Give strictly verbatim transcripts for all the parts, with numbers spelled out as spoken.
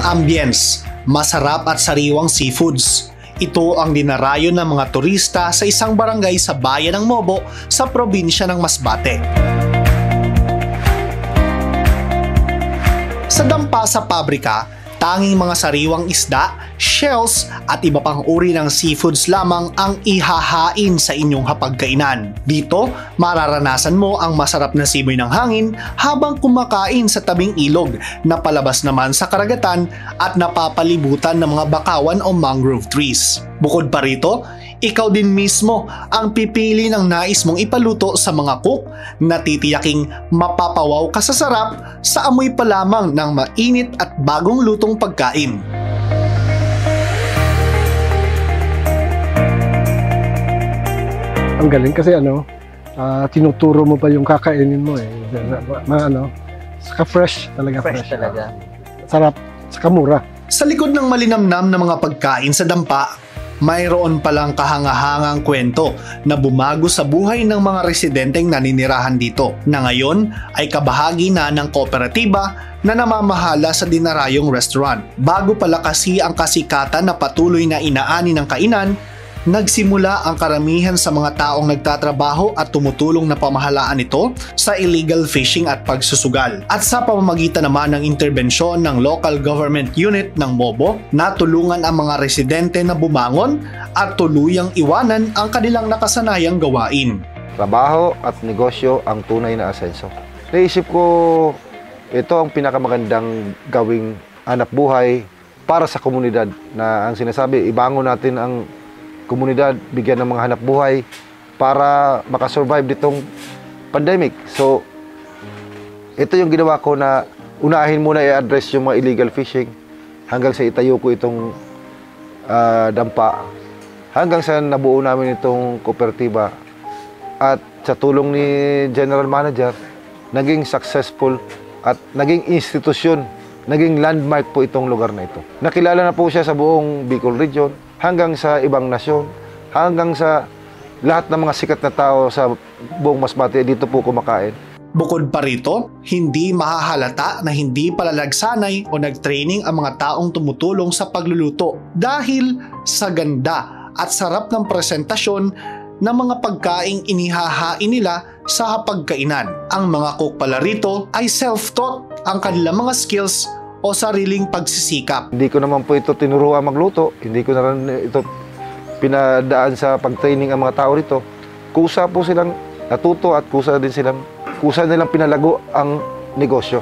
ambience, masarap at sariwang seafoods. Ito ang dinarayo ng mga turista sa isang barangay sa bayan ng Mobo sa probinsya ng Masbate. Sa dampa sa pabrika, tanging mga sariwang isda, shells at iba pang uri ng seafoods lamang ang ihahain sa inyong hapagkainan. Dito, mararanasan mo ang masarap na simoy ng hangin habang kumakain sa tabing ilog na palabas naman sa karagatan at napapalibutan ng mga bakawan o mangrove trees. Bukod pa rito, ikaw din mismo ang pipili ng nais mong ipaluto sa mga cook na titiyaking mapapawaw ka sa sarap sa amoy pa lamang ng mainit at bagong lutong pagkain. Ang galing kasi ano, uh, tinuturo mo pa yung kakainin mo eh. Ma, ano, saka fresh talaga. Fresh, fresh talaga. Sarap, saka mura. Sa likod ng malinamnam na mga pagkain sa dampa, mayroon palang kahangahangang kwento na bumago sa buhay ng mga residenteng naninirahan dito na ngayon ay kabahagi na ng kooperatiba na namamahala sa dinarayong restaurant. Bago pala kasi ang kasikatan na patuloy na inaani ng kainan, nagsimula ang karamihan sa mga taong nagtatrabaho at tumutulong na pamahalaan ito sa illegal fishing at pagsusugal. At sa pamamagitan naman ng interbensyon ng local government unit ng Mobo, natulungan ang mga residente na bumangon at tuluyang iwanan ang kanilang nakasanayang gawain. Trabaho at negosyo ang tunay na asenso. Naisip ko, ito ang pinakamagandang gawing hanap buhay para sa komunidad na ang sinasabi, ibangon natin ang komunidad, bigyan ng mga hanap buhay para makasurvive ditong pandemic. So, ito yung ginawa ko na unahin muna i-address yung mga illegal fishing hanggang sa itayo ko itong uh, dampa, hanggang sa nabuo namin itong kooperatiba. At sa tulong ni General Manager, naging successful at naging institusyon, naging landmark po itong lugar na ito. Nakilala na po siya sa buong Bicol Region, hanggang sa ibang nasyon, hanggang sa lahat ng mga sikat na tao sa buong Masbate dito po kumakain. Bukod pa rito, hindi mahahalata na hindi pala nagsanay o nagtraining ang mga taong tumutulong sa pagluluto dahil sa ganda at sarap ng presentasyon ng mga pagkaing inihahain nila sa hapagkainan. Ang mga cook pala rito ay self-taught ang kanilang mga skills o sariling pagsisikap. Hindi ko naman po ito tinuruan magluto, hindi ko na rin ito pinadaan sa pag-training ang mga tao rito. Kusa po silang natuto at kusa din silang, kusa nilang pinalago ang negosyo.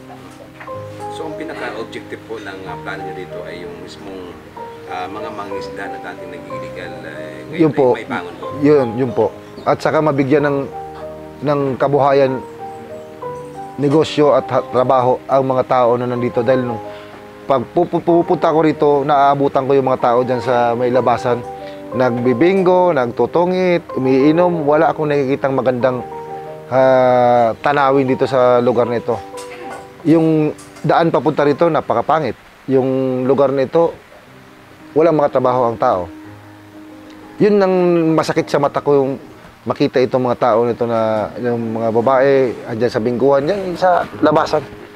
So ang pinaka-objective po ng uh, plano nyo dito ay yung mismong uh, mga mangingisda na dating nag-illegal uh, ngayon yun po, ay may bangon po? Yun, yun po. At saka mabigyan ng, ng kabuhayan, negosyo at trabaho ang mga tao na nandito dahil nung pag pupunta ko rito, naaabutan ko yung mga tao dyan sa may labasan, nagbibingo, nagtutungit, umiinom, wala akong nakikitang magandang uh, tanawin dito sa lugar na ito. Yung daan papunta rito, napakapangit. Yung lugar na ito, walang mga trabaho ang tao. Yun ang masakit sa mata ko, yung makita itong mga tao nito na yung mga babae andyan sa bingguhan, yan sa labasan.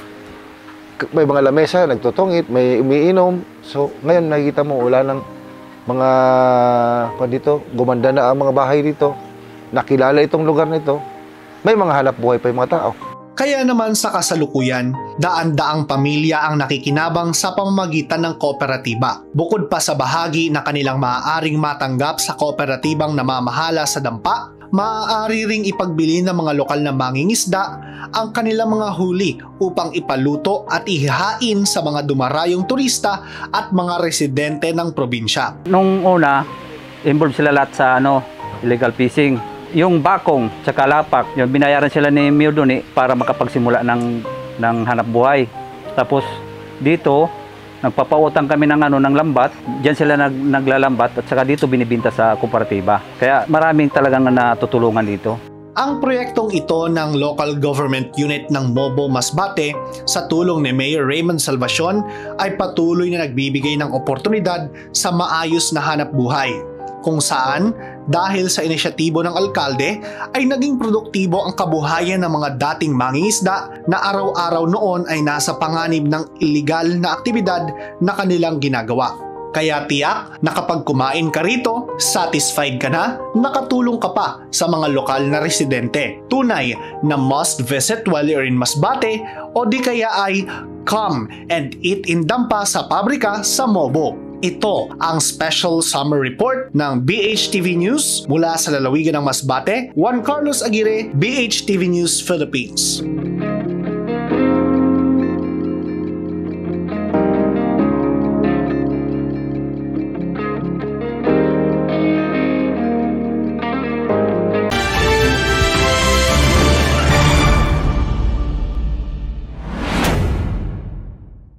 May mga lamesa, nagtutungit, may umiinom. So, ngayon nakikita mo, wala ng mga kung dito, gumanda na ang mga bahay dito. Nakilala itong lugar nito. May mga hanap buhay pa yung mga tao. Kaya naman sa kasalukuyan, daan-daang pamilya ang nakikinabang sa pamamagitan ng kooperatiba. Bukod pa sa bahagi na kanilang maaaring matanggap sa kooperatibang namamahala sa dampa, maaari ring ipagbili ng mga lokal na mangingisda ang kanilang mga huli upang ipaluto at ihahain sa mga dumarayong turista at mga residente ng probinsya. Nung una, involved sila lahat sa ano, illegal fishing. Yung bakong sa kalapak, yung binayaran sila ni Mio doon eh, para makapagsimula ng, ng hanap buhay. Tapos dito, nagpapautang kami ng ano ng lambat, diyan sila nag, naglalambat at saka dito binibinta sa kooperatiba. Kaya maraming talagang natutulungan dito. Ang proyektong ito ng Local Government Unit ng Mobo Masbate sa tulong ni Mayor Raymond Salvacion ay patuloy na nagbibigay ng oportunidad sa maayos na hanap buhay, kung saan Dahil sa inisyatibo ng alkalde ay naging produktibo ang kabuhayan ng mga dating mangingisda na araw-araw noon ay nasa panganib ng illegal na aktibidad na kanilang ginagawa. Kaya tiyak na kapag kumain ka rito, satisfied ka na, nakatulong ka pa sa mga lokal na residente. Tunay na must visit while you're in Masbate o di kaya ay come and eat in Dampa sa pabrika sa Mobo. Ito ang special summer report ng B H T V News mula sa lalawigan ng Masbate. Juan Carlos Aguirre, B H T V News Philippines.